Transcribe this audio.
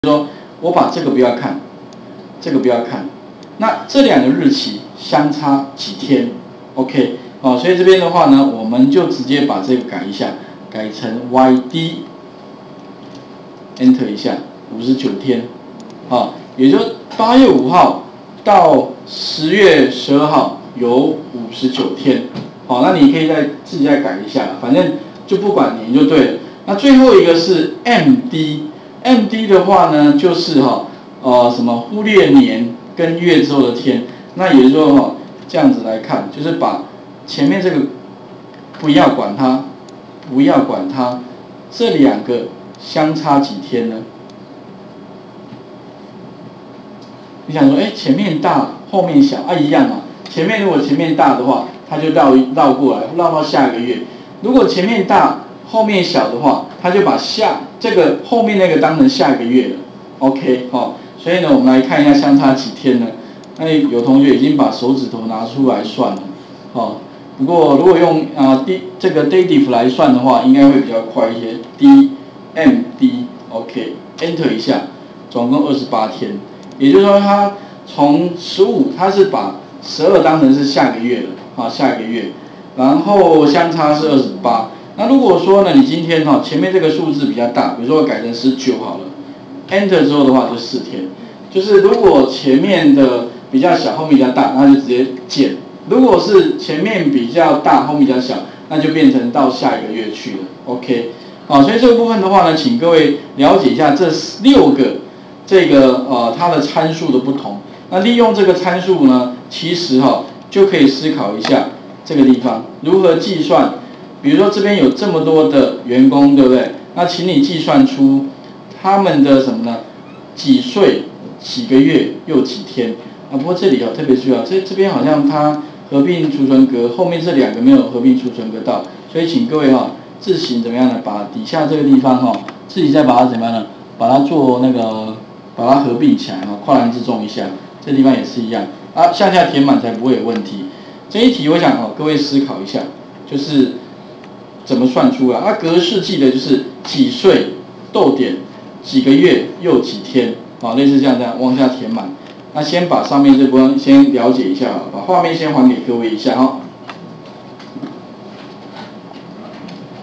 说我把这个不要看，这个不要看，那这两个日期相差几天 ？OK， 哦，所以这边的话呢，我们就直接把这个改一下，改成 YD，Enter 一下，59天，啊，也就8月5号到10月12号有59天，好，那你可以自己再改一下，反正就不管年就对了。那最后一个是 MD。MD 的话呢，就是什么忽略年跟月之后的天，那也就是说这样子来看，就是把前面这个不要管它，这两个相差几天呢？你想说，前面大后面小一样嘛？如果前面大的话，它就绕过来，绕到下一个月；如果前面大后面小的话，它就把这个后面那个当成下一个月了 ，OK， 所以呢，我们来看一下相差几天呢？那有同学已经把手指头拿出来算了，不过如果用这个 dative 来算的话，应该会比较快一些 ，DMD，OK，Enter 一下，总共28天，也就是说它从15，它是把12当成是下个月了，下一个月，然后相差是28。那如果说呢，你今天前面这个数字比较大，比如说我改成19好了 ，Enter 之后的话就4天，就是如果前面的比较小，后面比较大，那就直接减；如果是前面比较大，后面比较小，那就变成到下一个月去了。OK， 好，所以这个部分的话呢，请各位了解一下这6个它的参数的不同。那利用这个参数呢，其实就可以思考一下这个地方如何计算。比如说这边有这么多的员工，对不对？那请你计算出他们的什么呢？几岁、几个月又几天？不过这里特别注意这边好像它合并储存格后面这2个没有合并储存格到，所以请各位自行怎么样呢？把底下这个地方自己再把它怎么样呢？把它做把它合并起来跨栏自重一下，这地方也是一样向下填满才不会有问题。这一题我想各位思考一下，就是怎么算出来？格式记得就是几岁逗点几个月又几天类似这样往下填满。那先把上面这部分先了解一下，把画面先还给各位一下